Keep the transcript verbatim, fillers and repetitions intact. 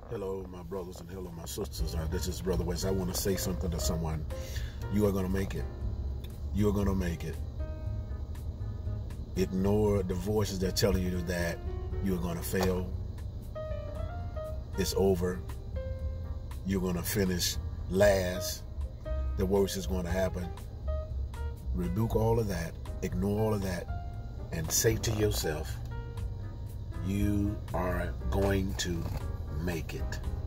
Hello, my brothers, and hello, my sisters. Uh, this is Brother West. I want to say something to someone. You are going to make it. You are going to make it. Ignore the voices that are telling you that you are going to fail. It's over. You're going to finish last. The worst is going to happen. Rebuke all of that. Ignore all of that. And say to yourself, you are going to make it.